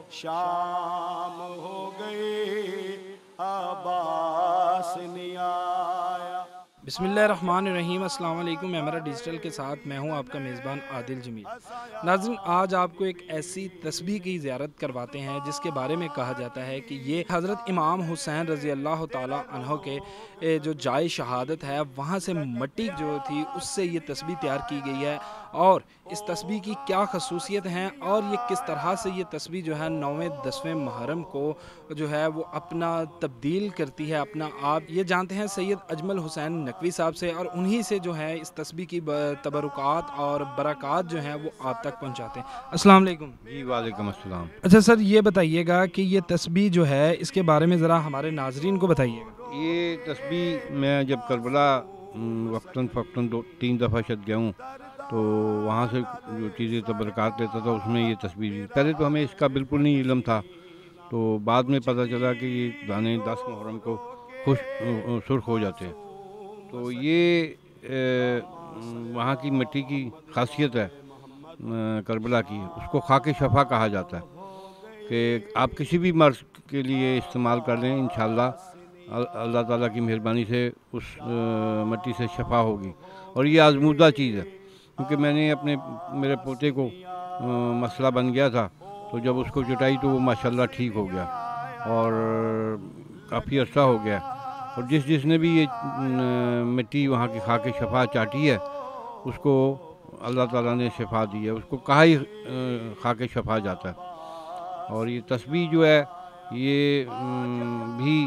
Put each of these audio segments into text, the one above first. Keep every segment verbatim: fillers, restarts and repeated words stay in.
शाम हो गई अब्बास नहीं आया। बिस्मिल्लाहिर्रहमानिर्रहीम। अस्सलाम वालेकुम। एमरा डिजिटल के साथ मैं हूं आपका मेज़बान आदिल जमील। नाज़रीन, आज आपको एक ऐसी तस्बीह की ज़ियारत करवाते हैं जिसके बारे में कहा जाता है कि ये हज़रत इमाम हुसैन रज़ी अल्लाह ताला अन्हो के ए, जो जाए शहादत है वहाँ से मट्टी जो थी उससे ये तस्बीह तैयार की गई है। और इस तस्बीह की क्या खसूसियत हैं और ये किस तरह से ये तस्बीह जो है नौवें दसवें मुहर्रम को जो है वो अपना तब्दील करती है अपना आप, ये जानते हैं सैयद अजमल हुसैन नकवी साहब से। और उन्हीं से जो है इस तस्बीह की तबरुकात और बरक़ात जो हैं वो आप तक पहुंचाते हैं। अस्सलाम वालेकुम। जी वालेकुम अस्सलाम। अच्छा सर, ये बताइएगा कि ये तस्बीह जो है इसके बारे में ज़रा हमारे नाजरीन को बताइएगा। ये तस्बीह मैं जब करबला वक्तन फ़क्तन दो तीन दफ़ा शत गया हूँ, तो वहाँ से जो चीज़ें तबरक़ात लेता था उसमें ये तस्बीह थी। पहले तो हमें इसका बिल्कुल नहीं इल्म था, तो बाद में पता चला कि ये दाने दस मुहर्रम को खुश सुर्ख हो जाते हैं। तो ये ए, वहाँ की मिट्टी की खासियत है करबला की, उसको खाके शफ़ा कहा जाता है कि आप किसी भी मर्ज़ के लिए इस्तेमाल कर लें, इंशाअल्लाह अल्लाह ताला की मेहरबानी से उस मिट्टी से शफ़ा होगी। और ये आज़मूदा चीज़ है, क्योंकि मैंने अपने मेरे पोते को आ, मसला बन गया था, तो जब उसको चटाई तो वो माशाल्लाह ठीक हो गया और काफ़ी अर्सा हो गया। और जिस जिसने भी ये मिट्टी वहाँ की खा के शफ़ा चाटी है उसको अल्लाह ताला ने शफ़ा दी है, उसको कहा ही खा के शफ़ा जाता है। और ये तस्बीह जो है ये भी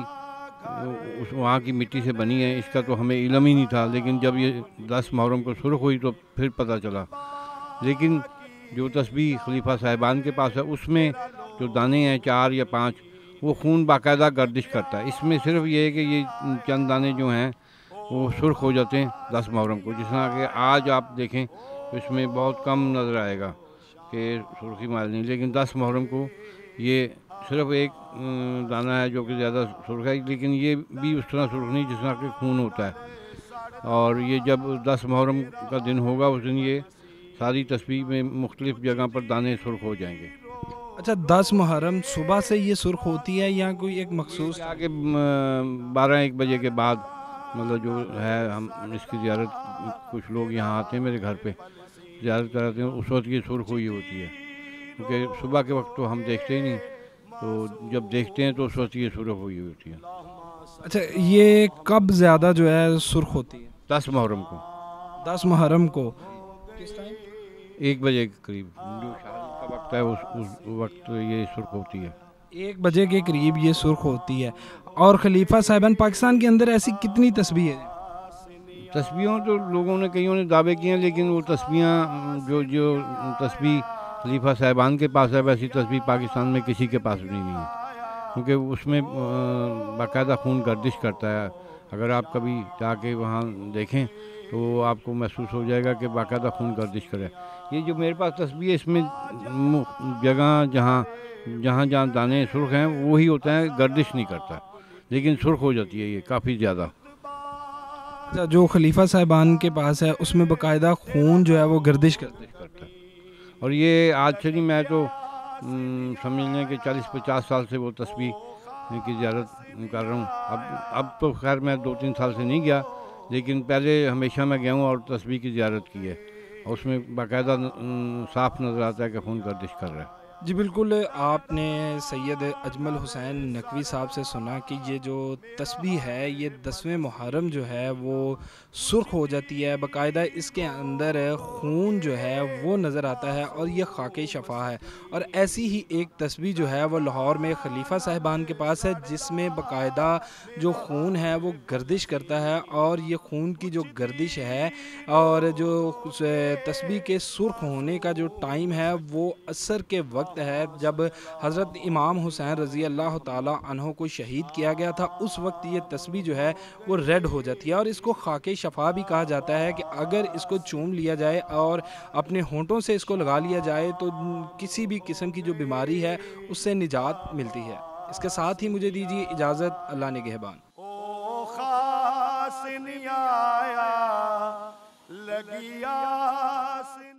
उस वहाँ की मिट्टी से बनी है, इसका तो हमें इल्म ही नहीं था, लेकिन जब ये दस मुहर्रम को सुर्ख हुई तो फिर पता चला। लेकिन जो तस्बीह खलीफा साहिबान के पास है उसमें जो दाने हैं चार या पाँच, वो खून बाकायदा गर्दिश करता है। इसमें सिर्फ ये है कि ये चंद दाने जो हैं वो सुर्ख हो जाते हैं दस मुहर्रम को। जिस तरह कि आज आप देखें तो इसमें बहुत कम नज़र आएगा कि सुर्खी माल नहीं, लेकिन दस मुहर्रम को ये सिर्फ एक दाना है जो कि ज़्यादा सुर्ख है, लेकिन ये भी उस तरह सुर्ख नहीं जिस तरह कि खून होता है। और ये जब दस मुहर्रम का दिन होगा उस दिन ये सारी तस्बीह में मुख्तलिफ़ जगह पर दाने सुर्ख हो जाएंगे। अच्छा, दस मुहर्रम सुबह से ये सुर्ख होती है या कोई एक मखसूस आगे बारह एक बजे के बाद, मतलब जो है हम इसकी ज़ियारत, कुछ लोग यहाँ आते हैं मेरे घर पे ज़ियारत कराते हैं, उस वक्त ये सुर्ख हुई होती है, क्योंकि सुबह के वक्त तो हम देखते ही नहीं, तो जब देखते हैं तो उस वक्त ये सुर्ख हुई होती है। अच्छा, ये कब ज़्यादा जो है सुर्ख होती है? दस मुहर्रम को। दस मुहर्रम को किस टाइम? एक बजे के करीब जो शहादत का वक्त है उस उस वक्त ये सुर्ख होती है। एक बजे के करीब ये सुर्ख होती है। और खलीफा साहिबान पाकिस्तान के अंदर ऐसी कितनी तस्बीह है? तस्बीहों तो लोगों ने कईयों ने दावे किए हैं, लेकिन वो तस्बीहां जो जो तस्बीह खलीफा साहिबान के पास है वैसी तस्बीह पाकिस्तान में किसी के पास भी नहीं है, क्योंकि उसमें बाकायदा खून गर्दिश करता है। अगर आप कभी जाके वहाँ देखें तो आपको महसूस हो जाएगा कि बाकायदा खून गर्दिश करे। ये जो मेरे पास तस्बीह है इसमें जगह जहाँ जहाँ जहाँ दाने सुर्ख हैं वही होता है, गर्दिश नहीं करता, लेकिन सुर्ख हो जाती है ये काफ़ी ज़्यादा। जो खलीफा साहिबान के पास है उसमें बाकायदा खून जो है वो गर्दिश करता है। और ये आज से नहीं, मैं तो समझ लें कि चालीस पचास साल से वो तस्बीह की ज़ियारत कर रहा हूँ। अब अब तो खैर मैं दो तीन साल से नहीं गया, लेकिन पहले हमेशा मैं गया हूँ और तस्बीह की ज़ियारत की है, और उसमें बाकायदा साफ़ नज़र आता है कि खून गर्दिश कर रहा है। जी बिल्कुल, आपने सैयद अजमल हुसैन नकवी साहब से सुना कि ये जो तस्बीह है ये दसवें मुहर्रम जो है वो सुर्ख हो जाती है, बाकायदा इसके अंदर खून जो है वो नज़र आता है और ये खाके शफ़ा है। और ऐसी ही एक तस्बीह जो है वो लाहौर में खलीफा साहिबान के पास है, जिसमें बाकायदा जो खून है वो गर्दिश करता है। और ये खून की जो गर्दिश है और जो तस्बीह के सुर्ख होने का जो टाइम है वो असर के वक्त है जब हज़रत इमाम हुसैन रज़ी अल्लाह ताला अन्हो को शहीद किया गया था। उस वक्त ये तस्बीह जो है वो रेड हो जाती है और इसको खाके शफ़ा भी कहा जाता है कि अगर इसको चूम लिया जाए और अपने होंठों से इसको लगा लिया जाए तो किसी भी किस्म की जो बीमारी है उससे निजात मिलती है। इसके साथ ही मुझे दीजिए इजाज़त। अल्लाह निगहबान। ओ खास नहीं आया लगिया।